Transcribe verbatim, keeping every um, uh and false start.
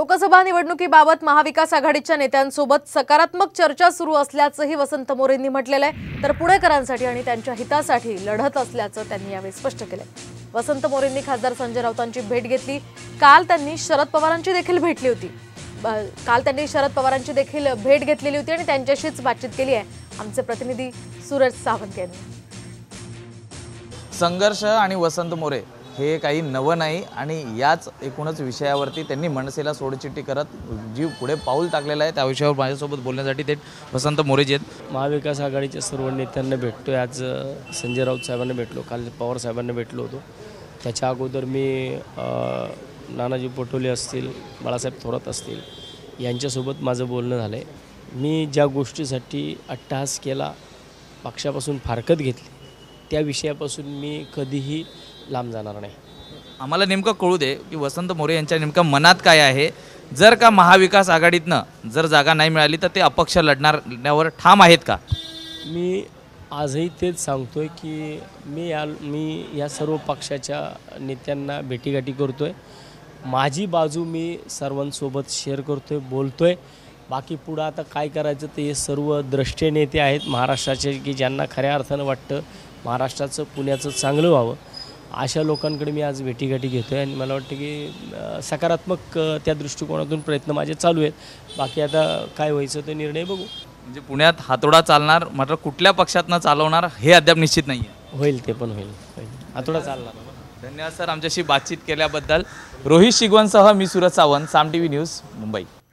लोकसभा निवडणुकीबाबत महाविकास आघाडीच्या नेत्यांसोबत सकारात्मक चर्चा सुरू असल्याचंही वसंत मोरेंनी म्हटलेलं आहे। तर पुणेकरांसाठी आणि त्यांच्या हितासाठी लढत असल्याचं त्यांनी यावेळी स्पष्ट केलं। वसंत मोरेंनी खासदार संजय राऊतांची भेट घेतली। काल त्यांनी शरद पवारांची देखील भेटली होती काल त्यांनी शरद पवारांची देखील भेट घेतलेली होती आणि त्यांच्याशीच बातचीत केली आहे। आमचे प्रतिनिधी सूरज सावंत यांनी। संघर्ष आणि वसंत मोरे हे काही नवं नाही आणि याच एकूणच विषयावरती त्यांनी मनसेला सोडचिठ्ठी करत जी पुढे पाऊल टाकलेलं आहे त्या विषयावर माझ्यासोबत बोलण्यासाठी ते वसंत मोरे जी आहेत। महाविकास आघाडीच्या सर्व नेत्यांना भेटतोय। आज संजय राऊत साहेबांना भेटलो, काल पवार साहेबांना भेटलो होतो। त्याच्या अगोदर मी नानाजी पटोले असतील, बाळासाहेब थोरात असतील यांच्यासोबत माझं बोलणं झालं आहे। मी ज्या गोष्टीसाठी अट्टहास केला, पक्षापासून फारकत घेतली, त्या विषयापासून मी कधीही लांब जाणार नाही। आम्हाला नेमकं कळू दे की वसंत मोरे यांच्या नेमकं मनात काय आहे। जर का महाविकास आघाडीतनं जर जागा नाही मिळाली तर ते अपक्ष लढण्यावर ठाम आहेत का? मी आजही तेच सांगतोय की मी या मी या सर्व पक्षाच्या नेत्यांना भेटीगाठी करतोय। माझी बाजू मी सर्वांसोबत शेअर करतोय, बोलतोय। बाकी पुढं आता काय करायचं ते हे सर्व द्रष्टे नेते आहेत महाराष्ट्राचे की ज्यांना खऱ्या अर्थानं वाटतं महाराष्ट्राचं, पुण्याचं चांगलं व्हावं, अशा लोकांकडे मी आज भेटीगाठी घेतो आहे आणि मला वाटतं की सकारात्मक त्या दृष्टिकोनातून प्रयत्न माझे चालू आहेत। बाकी आता काय व्हायचं ते निर्णय बघू। म्हणजे पुण्यात हातोडा चालणार, मात्र कुठल्या पक्षातनं चालवणार हे अद्याप निश्चित नाही आहे। होईल, ते पण होईल, होईल हातोडा चालणार। धन्यवाद सर आमच्याशी बातचीत केल्याबद्दल। रोहित शिगवणसह मी Suraj Sawant, Saam T V news, Mumbai.